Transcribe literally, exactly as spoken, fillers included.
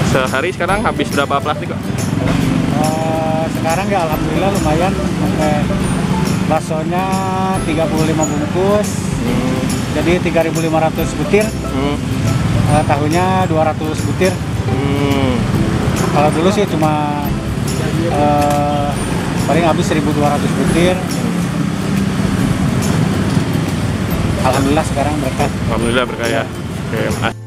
Sehari sekarang habis berapa plastik kok? Uh, sekarang ya alhamdulillah lumayan, sampai baksonya tiga puluh lima bungkus, hmm. jadi tiga ribu lima ratus butir, hmm. uh, tahunya dua ratus butir. Hmm. Kalau dulu sih cuma uh, paling habis seribu dua ratus butir. Alhamdulillah sekarang berkah. Alhamdulillah berkah ya. Oke.